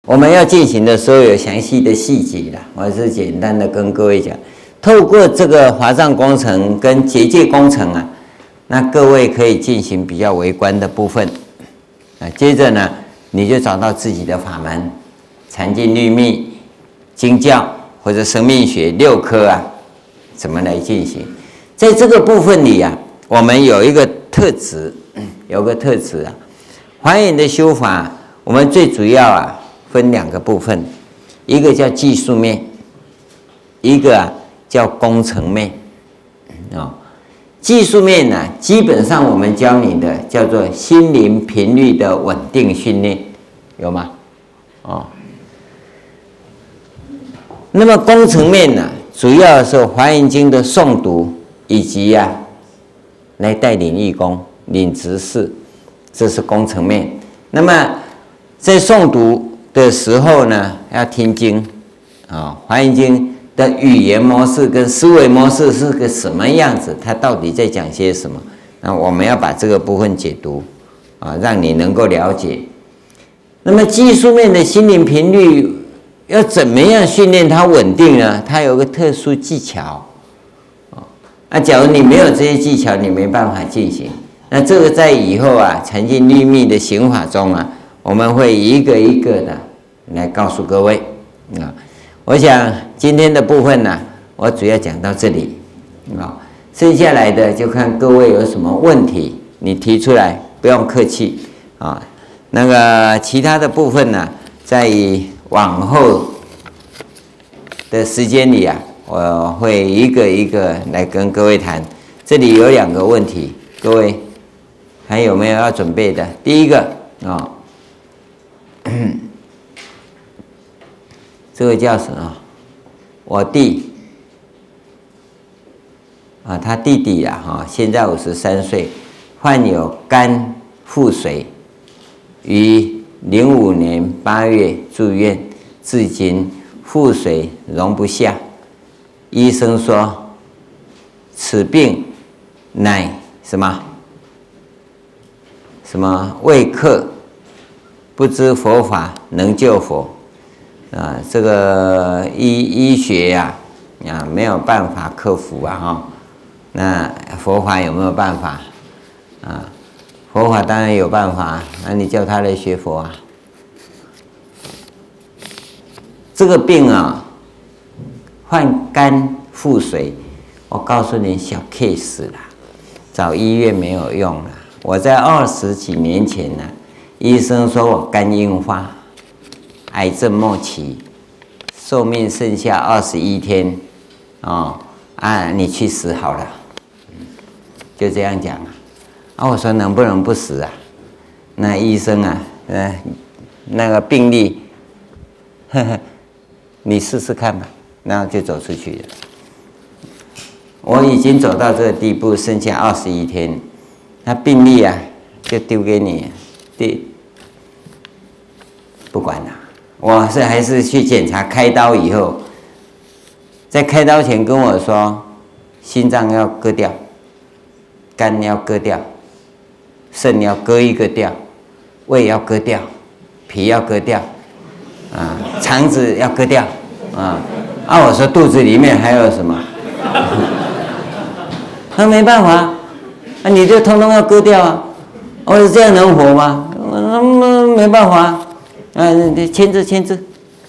我们要进行的时候有详细的细节啦，我是简单的跟各位讲。透过这个华藏工程跟结界工程啊，那各位可以进行比较微观的部分啊。接着呢，你就找到自己的法门，禅净律密、经教或者生命学6科啊，怎么来进行？在这个部分里啊，我们有一个特质，啊，华严的修法，我们最主要啊分2个部分，一个叫技术面，一个啊叫工程面啊。技术面呢，基本上我们教你的叫做心灵频率的稳定训练，有吗？哦。那么工程面呢，主要是《华严经》的诵读，以及来带领义工、领执事，这是工程面。那么在诵读的时候呢，要听经啊，《华严经》的语言模式跟思维模式是个什么样子？它到底在讲些什么？那我们要把这个部分解读啊，让你能够了解。那么技术面的心灵频率要怎么样训练它稳定呢？它有个特殊技巧啊。假如你没有这些技巧，你没办法进行。那这个在以后啊禅净律密的行法中啊，我们会一个一个的来告诉各位啊。我想今天的部分呢，我主要讲到这里啊，剩下来的就看各位有什么问题，你提出来，不用客气啊。那个其他的部分呢，在往后的时间里啊，我会一个一个来跟各位谈。这里有2个问题，各位还有没有要准备的？第一个啊。这个叫什么？我弟啊，他弟弟啊，现在53岁，患有肝腹水，于05年8月住院，至今腹水容不下。医生说，此病乃什么未克，不知佛法能救佛。这个医学呀，没有办法克服那佛法有没有办法佛法当然有办法，那你叫他来学佛啊？这个病患肝腹水，我告诉你小 case 啦，找医院没有用了。我在20几年前呢，医生说我肝硬化。癌症末期，寿命剩下21天，你去死好了，就这样讲我说能不能不死啊？那医生那个病历，你试试看吧，然后就走出去了。我已经走到这个地步，剩下21天，那病历就丢给你，不管了。我还是去检查，开刀以后，在开刀前跟我说，心脏要割掉，肝要割掉，肾要割一个掉，胃要割掉，脾要割掉，肠子要割掉，我说肚子里面还有什么？那没办法，你就通通要割掉啊！我说这样能活吗？没办法。签字，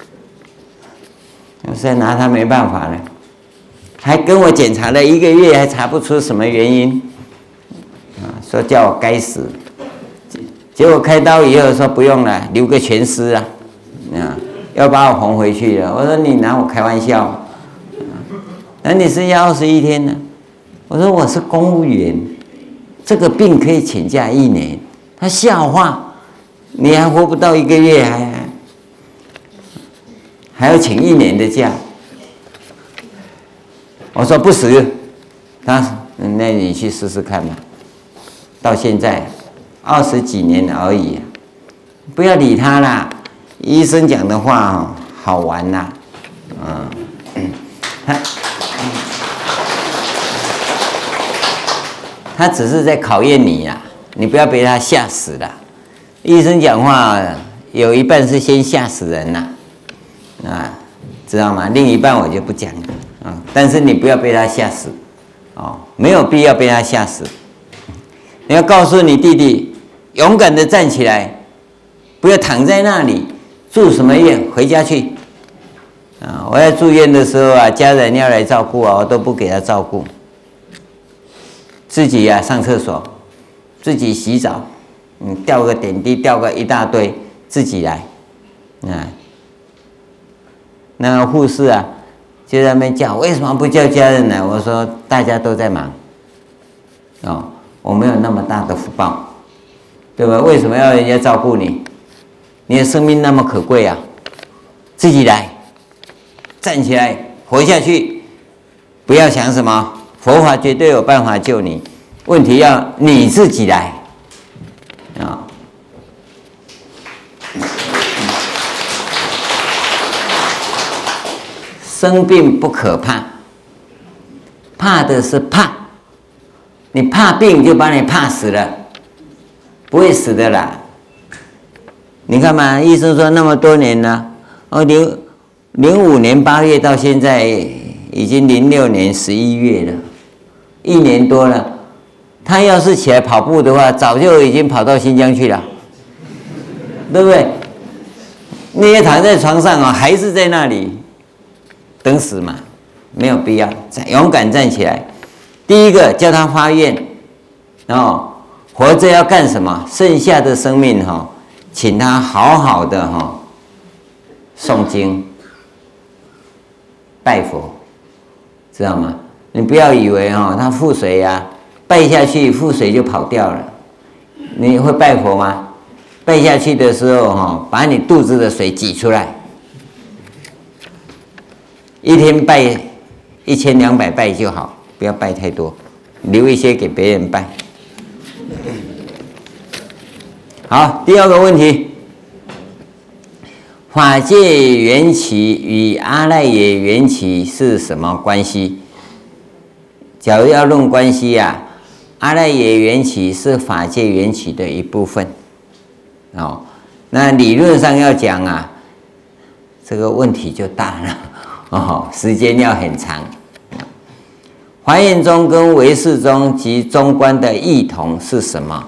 我现在拿他没办法了，还跟我检查了1个月，还查不出什么原因，说叫我该死，结果开刀以后说不用了，留个全尸要把我缝回去了。我说你拿我开玩笑，那你剩下21天呢？我说我是公务员，这个病可以请假1年，他笑话。你还活不到1个月，还要请1年的假。我说不死，那你去试试看吧。到现在20几年而已，不要理他啦。医生讲的话好玩啦，他只是在考验你呀，你不要被他吓死了。医生讲话有一半是先吓死人呐，啊，知道吗？另一半我就不讲了啊，但是你不要被他吓死，哦，没有必要被他吓死。你要告诉你弟弟，勇敢的站起来，不要躺在那里，住什么院？回家去。啊，我在住院的时候啊，家人要来照顾啊，我都不给他照顾，自己呀上厕所，自己洗澡，吊个点滴，吊个一大堆，自己来，啊，那个护士啊就在那边叫，为什么不叫家人来？我说大家都在忙，哦，我没有那么大的福报，对吧？为什么要人家照顾你？你的生命那么可贵啊，自己来，站起来，活下去，不要想什么佛法绝对有办法救你，问题要你自己来啊。生病不可怕，怕的是怕。你怕病就把你怕死了，不会死的啦。你看嘛，医生说那么多年了，哦，05年8月到现在已经06年11月了，1年多了。他要是起来跑步的话，早就已经跑到新疆去了，对不对？那些躺在床上啊，还是在那里等死嘛，没有必要，勇敢站起来。第一个叫他发愿，哦，活着要干什么？剩下的生命哈，请他好好的哈诵经、拜佛，知道吗？你不要以为哈他覆水呀，拜下去覆水就跑掉了。你会拜佛吗？拜下去的时候哈，把你肚子的水挤出来。一天拜1200拜就好，不要拜太多，留一些给别人拜。好，第二个问题，法界缘起与阿赖耶缘起是什么关系？假如要论关系啊，阿赖耶缘起是法界缘起的一部分。哦，那理论上要讲啊，这个问题就大了。哦，时间要很长。华严宗跟唯识宗及中观的异同是什么？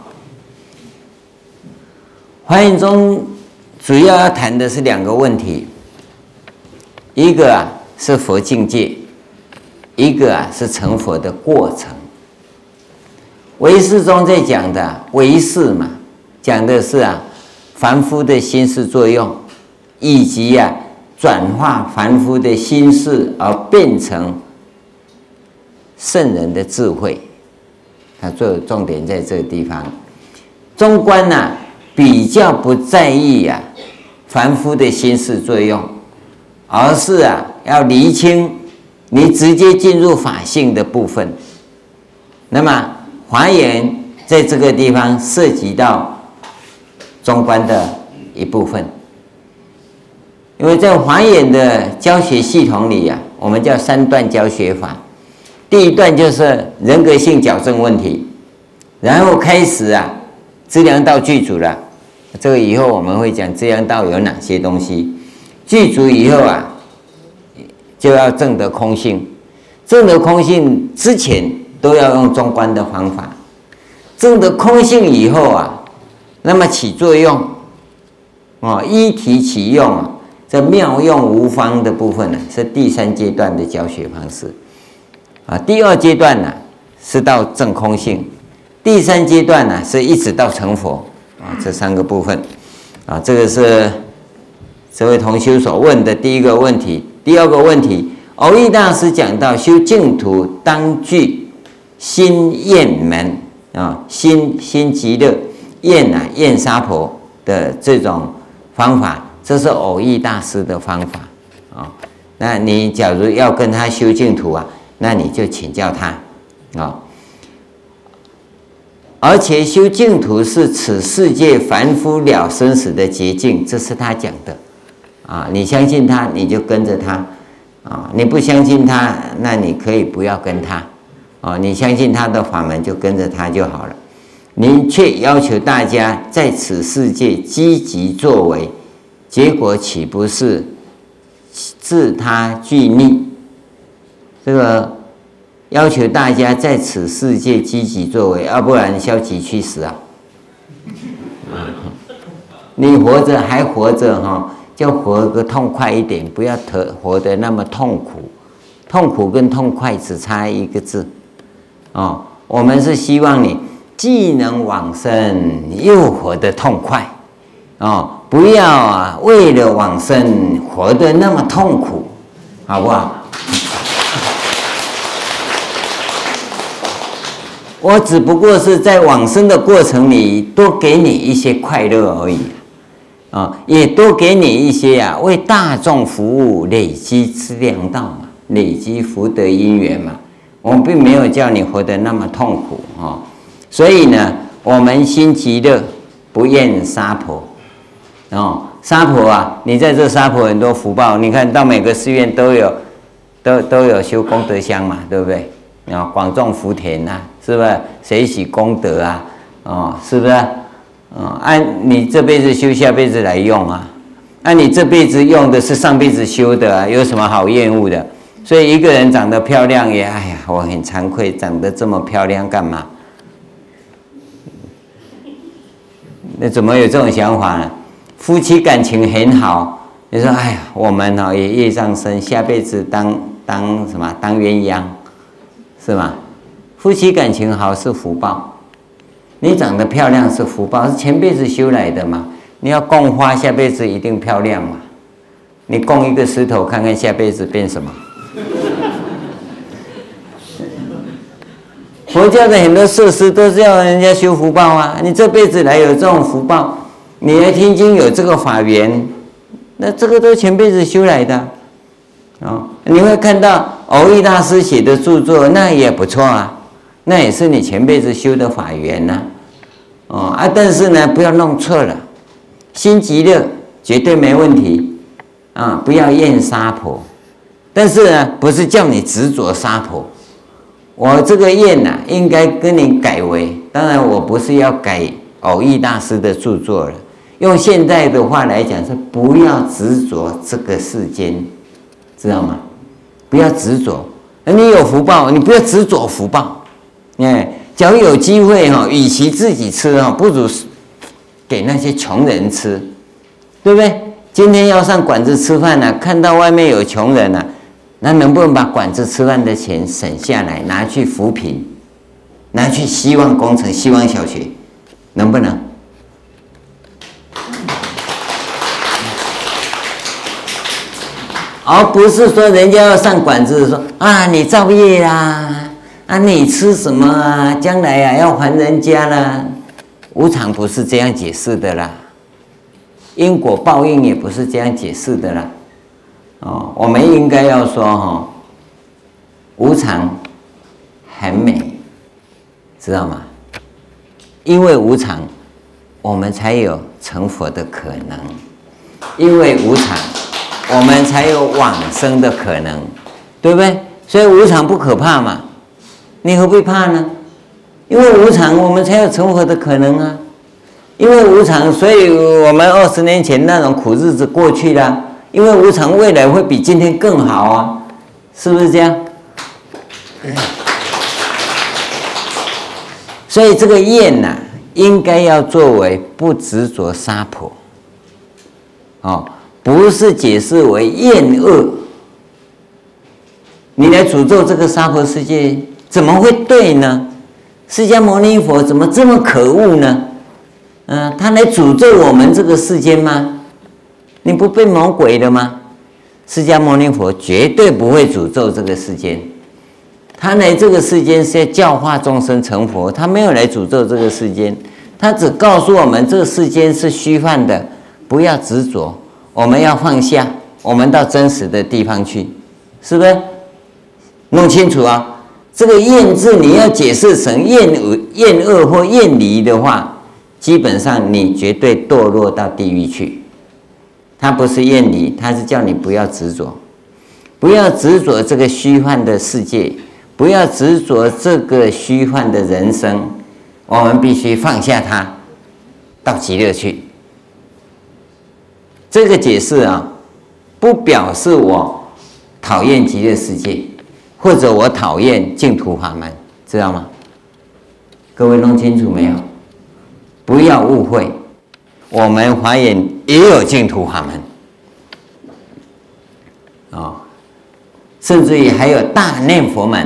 华严宗主要要谈的是2个问题，一个啊是佛境界，一个啊是成佛的过程。唯识宗在讲的唯识嘛，讲的是啊凡夫的心识作用，以及啊转化凡夫的心识而变成圣人的智慧，它做重点在这个地方。中观呢，比较不在意啊凡夫的心识作用，而是啊要厘清你直接进入法性的部分。那么华严在这个地方涉及到中观的一部分。因为在华严的教学系统里啊，我们叫3段教学法。第一段就是人格性矫正问题，然后开始啊资粮道具足了，这个以后我们会讲资粮道有哪些东西。具足以后啊，就要证得空性。证得空性之前都要用中观的方法。证得空性以后啊，那么起作用，哦，依体起用啊。这妙用无方的部分呢，是第3阶段的教学方式，啊，第2阶段呢是到证空性，第3阶段呢是一直到成佛，啊，这3个部分，啊，这个是这位同修所问的第一个问题。第2个问题，蕅益大师讲到修净土当具心厌门啊，心极乐，厌啊厌杀婆的这种方法。这是蕅益大师的方法啊，那你假如要跟他修净土啊，那你就请教他啊。而且修净土是此世界凡夫了生死的捷径，这是他讲的啊。你相信他，你就跟着他啊；你不相信他，那你可以不要跟他啊。你相信他的法门，就跟着他就好了。 您却要求大家在此世界积极作为，结果岂不是自他俱逆？这个要求大家在此世界积极作为，要不然消极去死啊！你活着还活着哈，就活个痛快一点，不要活得那么痛苦。痛苦跟痛快只差一个字哦。我们是希望你既能往生，又活得痛快哦，不要啊为了往生活得那么痛苦，好不好？我只不过是在往生的过程里多给你一些快乐而已啊，也多给你一些啊为大众服务、累积资粮道嘛，累积福德因缘嘛。我们并没有叫你活得那么痛苦啊，所以呢，我们心极乐，不厌沙婆哦。沙婆啊，你在这沙婆很多福报，你看到每个寺院都有修功德箱嘛，对不对？啊，广种福田啊，是不是？谁喜功德啊？哦，是不是？按你这辈子修，下辈子来用啊。按你这辈子用的是上辈子修的啊，有什么好厌恶的？所以一个人长得漂亮也，哎呀，我很惭愧，长得这么漂亮干嘛？那怎么有这种想法呢？夫妻感情很好，你说，哎呀，我们也业障深，下辈子当什么？当鸳鸯，是吗？夫妻感情好是福报，你长得漂亮是福报，是前辈子修来的嘛。你要供花，下辈子一定漂亮嘛。你供一个石头，看看下辈子变什么？佛教的很多设施都是要人家修福报啊，你这辈子来有这种福报，你来听经有这个法缘，那这个都前辈子修来的哦。你会看到藕益大师写的著作，那也不错啊，那也是你前辈子修的法缘呐。但是呢，不要弄错了，心极乐绝对没问题啊，不要厌沙婆。但是呢，不是叫你执着沙婆。我这个厌呐，应该跟你改为，当然我不是要改藕益大师的著作了，用现代的话来讲是不要执着这个世间，知道吗？不要执着，你有福报，你不要执着福报。假如有机会与其自己吃不如给那些穷人吃，对不对？今天要上馆子吃饭呢，看到外面有穷人呢，那能不能把馆子吃饭的钱省下来，拿去扶贫，拿去希望工程、希望小学，能不能？而不是说人家要上馆子说啊，你造业啦，啊你吃什么啊，将来啊要还人家啦。无常不是这样解释的啦，因果报应也不是这样解释的啦。我们应该要说无常很美，知道吗？因为无常，我们才有成佛的可能；因为无常，我们才有往生的可能，对不对？所以无常不可怕嘛，你何必怕呢？因为无常，我们才有成佛的可能啊。因为无常，所以我们20年前那种苦日子过去了。因为无常，未来会比今天更好啊，是不是这样？所以这个厌呐，应该要作为不执着沙婆，不是解释为厌恶。你来诅咒这个沙婆世界，怎么会对呢？释迦牟尼佛怎么这么可恶呢？他来诅咒我们这个世间吗？你不被魔鬼了吗？释迦牟尼佛绝对不会诅咒这个世间，他来这个世间是要教化众生成佛，他没有来诅咒这个世间，他只告诉我们这个世间是虚幻的，不要执着，我们要放下，我们到真实的地方去，是不是？弄清楚啊！这个厌字你要解释成厌恶或厌离的话，基本上你绝对堕落到地狱去。它不是厌离，它是叫你不要执着，不要执着这个虚幻的世界，不要执着这个虚幻的人生。 我们必须放下它，到极乐去。这个解释啊，不表示我讨厌极乐世界，或者我讨厌净土法门，知道吗？各位弄清楚没有？不要误会，我们华严也有净土法门甚至于还有大念佛门。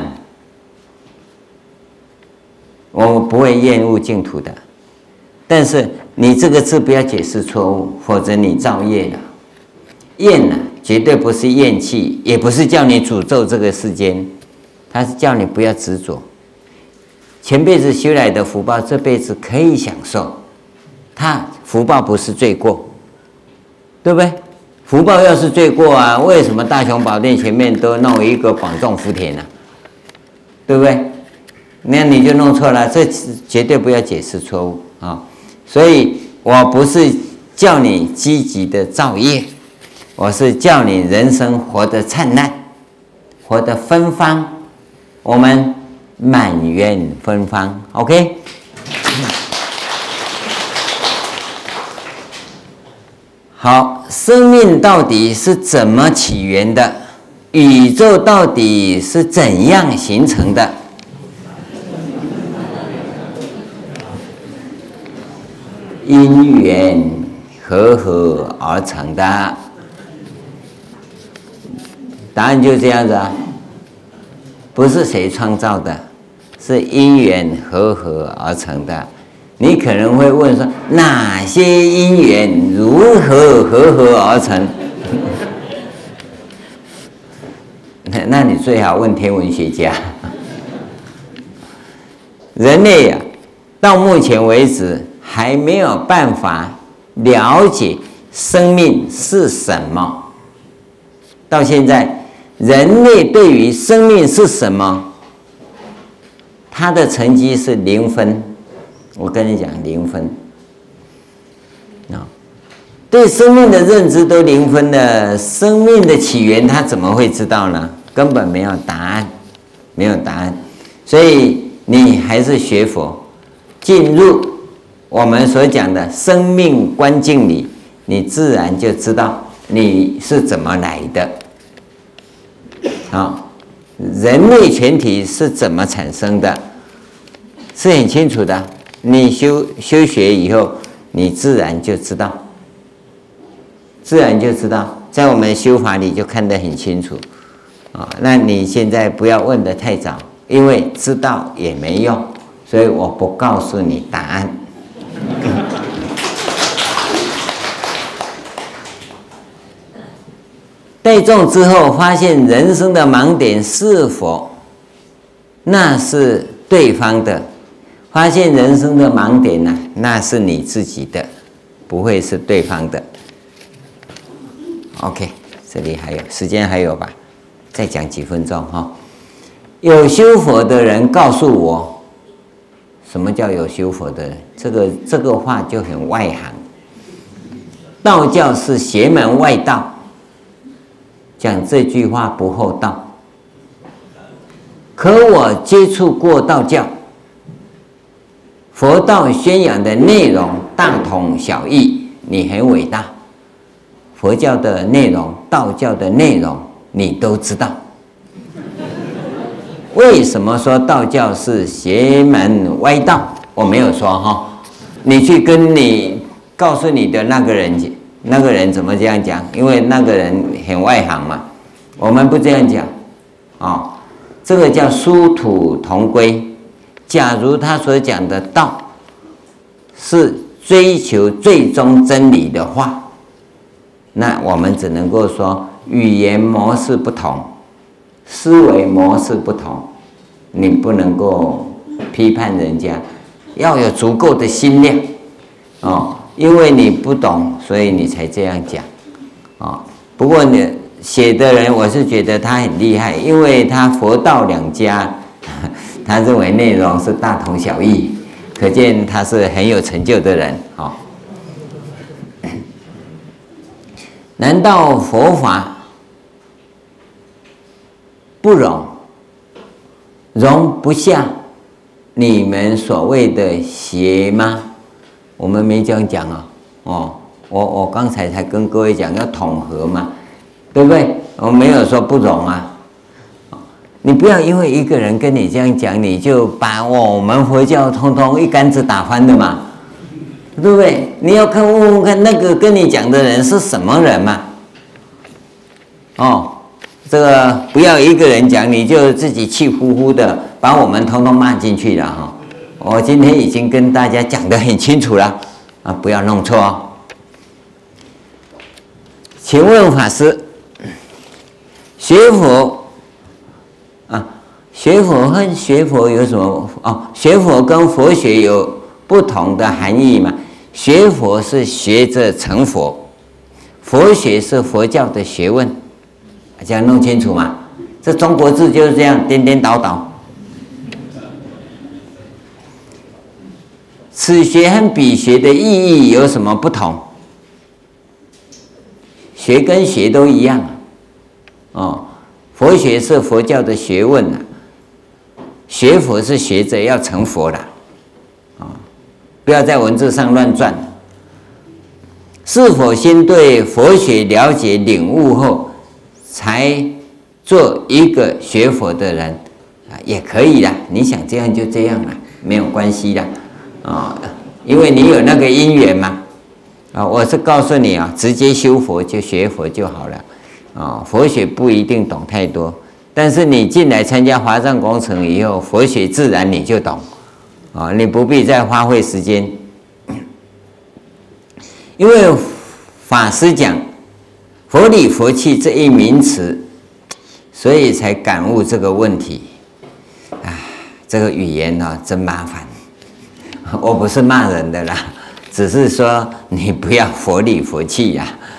我不会厌恶净土的，但是你这个字不要解释错误，否则你造业了。厌呢，绝对不是厌弃，也不是叫你诅咒这个世间，它是叫你不要执着。前辈子修来的福报，这辈子可以享受，它福报不是罪过，对不对？福报要是罪过啊，为什么大雄宝殿前面都弄一个广种福田呢？对不对？那你就弄错了，这绝对不要解释错误啊！所以我不是叫你积极的造业，我是叫你人生活得灿烂，活得芬芳，我们满园芬芳。OK。好，生命到底是怎么起源的？宇宙到底是怎样形成的？因缘和合而成的。答案就这样子啊，不是谁创造的，是因缘和合而成的。你可能会问说，哪些因缘如何和合而成？那你最好问天文学家。人类啊，到目前为止还没有办法了解生命是什么。到现在，人类对于生命是什么，他的成绩是0分。我跟你讲，0分对生命的认知都0分了，生命的起源他怎么会知道呢？根本没有答案，没有答案。所以你还是学佛，进入我们所讲的生命观境里，你自然就知道你是怎么来的。人类全体是怎么产生的，是很清楚的。你修学以后，你自然就知道，在我们修法里就看得很清楚那你现在不要问得太早，因为知道也没用，所以我不告诉你答案。带众之后，发现人生的盲点是否那是对方的？发现人生的盲点呢，那是你自己的，不会是对方的。OK， 这里还有时间还有吧？再讲几分钟哈。有修佛的人告诉我，什么叫有修佛的人？这个话就很外行。道教是邪门外道，讲这句话不厚道。可我接触过道教。佛道宣扬的内容大同小异，你很伟大。佛教的内容、道教的内容，你都知道。为什么说道教是邪门歪道？我没有说哈，你去跟你告诉你的那个人怎么这样讲？因为那个人很外行嘛，我们不这样讲这个叫殊途同归。假如他所讲的道是追求最终真理的话，那我们只能够说语言模式不同，思维模式不同，你不能够批判人家，要有足够的心量因为你不懂，所以你才这样讲不过你写的人，我是觉得他很厉害，因为他佛道两家。他认为内容是大同小异，可见他是很有成就的人难道佛法不容不下你们所谓的邪吗？我们没这样讲我刚才才跟各位讲要统合嘛，对不对？我没有说不容啊。你不要因为一个人跟你这样讲，你就把我们佛教通通一竿子打翻的嘛，对不对？你要问问看那个跟你讲的人是什么人嘛。这个不要一个人讲，你就自己气呼呼的把我们通通骂进去了哈。我今天已经跟大家讲得很清楚了啊，不要弄错哦。请问法师，学佛学佛和学佛有什么学佛跟佛学有不同的含义嘛？学佛是学着成佛，佛学是佛教的学问，这样弄清楚嘛？这中国字就是这样颠颠倒倒。此学和彼学的意义有什么不同？学跟学都一样佛学是佛教的学问学佛是学着要成佛的不要在文字上乱转。是否先对佛学了解领悟后，才做一个学佛的人也可以啦。你想这样就这样啦，没有关系啦因为你有那个因缘嘛我是告诉你直接修佛就学佛就好了佛学不一定懂太多。但是你进来参加华藏工程以后，佛学自然你就懂你不必再花费时间。因为法师讲佛理佛器这一名词，所以才感悟这个问题这个语言真麻烦。我不是骂人的啦，只是说你不要佛理佛器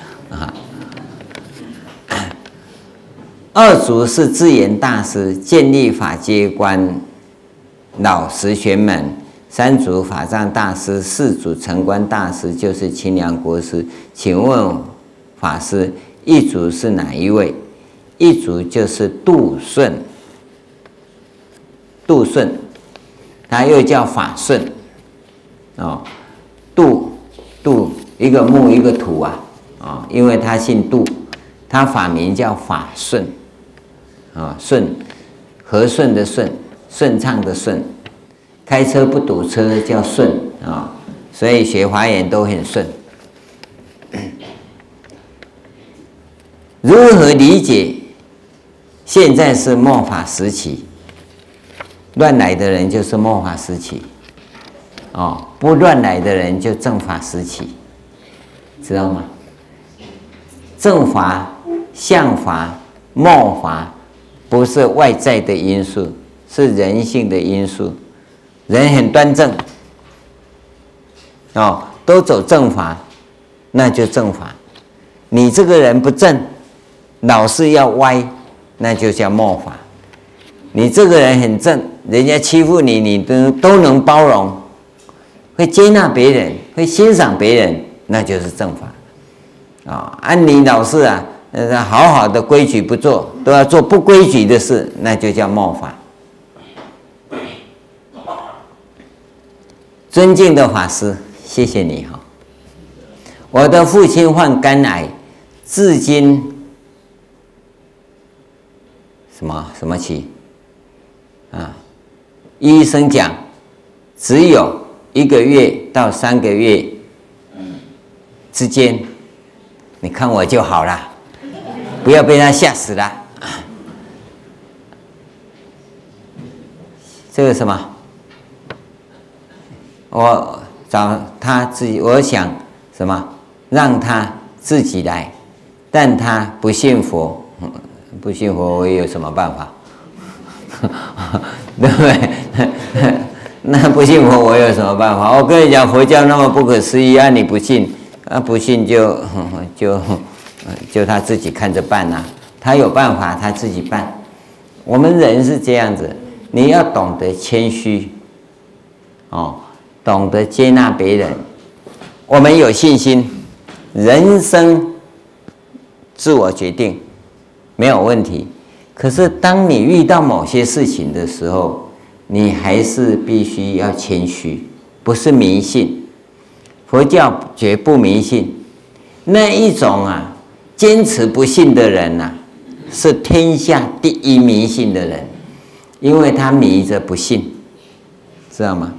二祖是智圆大师，建立法界观老实玄门。三祖法藏大师，四祖成观大师就是清凉国师。请问法师，一祖是哪一位？一祖就是度顺，度顺，他又叫法顺度一个木一个土因为他姓杜，他法名叫法顺顺和顺的顺，顺畅的顺，开车不堵车叫顺所以学华严都很顺。如何理解现在是末法时期？乱来的人就是末法时期不乱来的人就正法时期，知道吗？正法、相法、末法不是外在的因素，是人性的因素。人很端正都走正法，那就正法。你这个人不正，老是要歪，那就叫末法。你这个人很正，人家欺负你，你都能包容，会接纳别人，会欣赏别人，那就是正法你老是好好的规矩不做，都要做不规矩的事，那就叫末法。尊敬的法师，谢谢你我的父亲患肝癌，至今什么期医生讲只有1个月到3个月之间，你看我就好了，不要被他吓死了。这个什么？我找他自己，我想什么？让他自己来，但他不信佛，不信佛我有什么办法？对不对？那不信佛我有什么办法？我跟你讲，佛教那么不可思议你不信不信就他自己看着办他有办法他自己办。我们人是这样子，你要懂得谦虚懂得接纳别人。我们有信心，人生自我决定没有问题。可是当你遇到某些事情的时候， 你还是必须要谦虚，不是迷信。佛教绝不迷信，那一种啊，坚持不信的人啊，是天下第一迷信的人，因为他迷着不信，知道吗？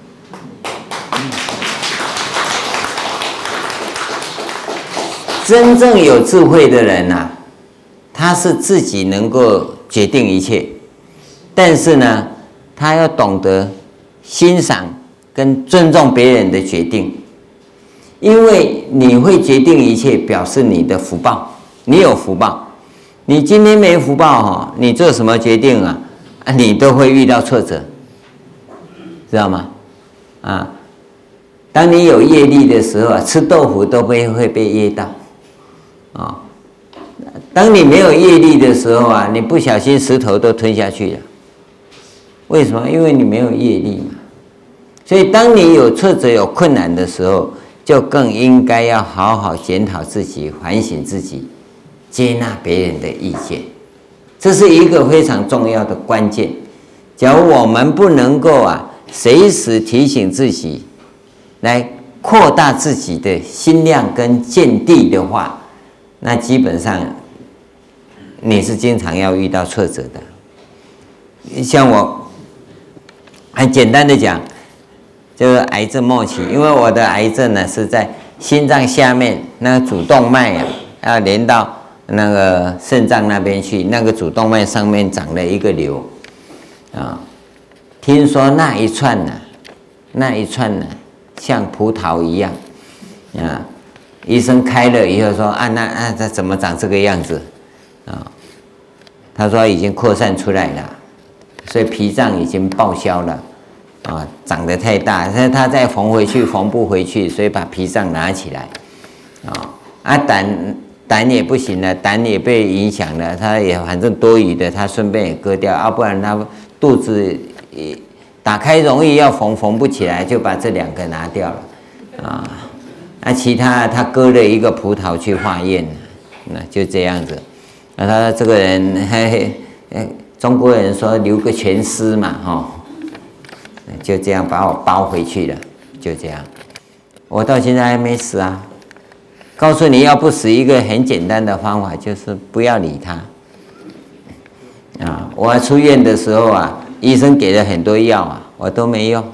真正有智慧的人啊，他是自己能够决定一切，但是呢，他要懂得欣赏跟尊重别人的决定，因为你会决定一切，表示你的福报，你有福报。你今天没福报哈，你做什么决定啊，你都会遇到挫折，知道吗？啊，当你有业力的时候啊，吃豆腐都会被噎到。啊，当你没有业力的时候啊，你不小心石头都吞下去了。为什么？因为你没有业力嘛。所以当你有挫折、有困难的时候，就更应该要好好检讨自己、反省自己，接纳别人的意见。这是一个非常重要的关键。假如我们不能够啊，随时提醒自己，来扩大自己的心量跟见地的话，那基本上你是经常要遇到挫折的。像我很简单的讲，就是癌症末期，因为我的癌症呢是在心脏下面那个主动脉啊，要连到那个肾脏那边去，那个主动脉上面长了一个瘤啊。听说那一串呢，像葡萄一样啊。医生开了以后说啊，那它怎么长这个样子啊？他说已经扩散出来了，所以脾脏已经报销了啊，长得太大，他再缝回去缝不回去，所以把脾脏拿起来啊，胆也不行了，胆也被影响了，他也反正多余的，他顺便也割掉啊，不然他肚子打开容易要缝不起来，就把这两个拿掉了啊。那其他他割了一个葡萄去化验，那就这样子。那他这个人，中国人说留个全尸嘛，就这样把我包回去了，就这样。我到现在还没死啊。告诉你要不死，一个很简单的方法就是不要理他。啊，我出院的时候啊，医生给了很多药啊，我都没用，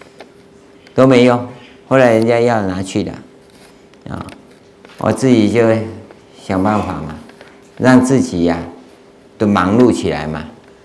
后来人家药拿去了。啊，我自己就想办法嘛，让自己呀都忙碌起来嘛，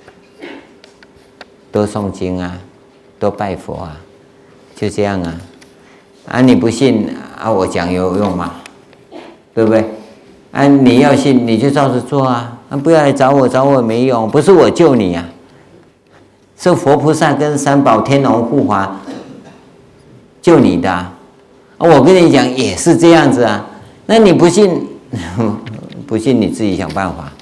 多诵经啊，多拜佛啊，就这样啊。啊，你不信啊，我讲有用吗？对不对？啊，你要信你就照着做啊，不要来找我没用，不是我救你啊，是佛菩萨跟三宝天龙护法救你的啊。我跟你讲也是这样子啊，那你不信，不信你自己想办法，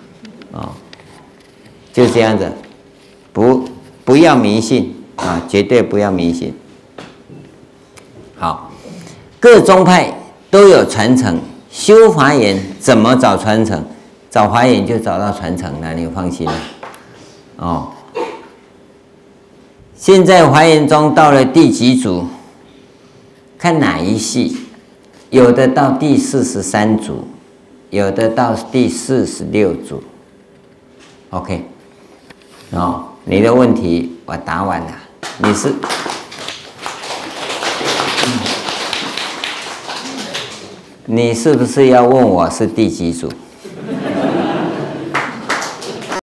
就这样子，不要迷信啊，绝对不要迷信。好，各宗派都有传承，修华严怎么找传承？找华严就找到传承了，你放心了。现在华严中到了第几组？看哪一系，有的到第43组，有的到第46组。OK， 你的问题我答完了，你是不是要问我是第几组？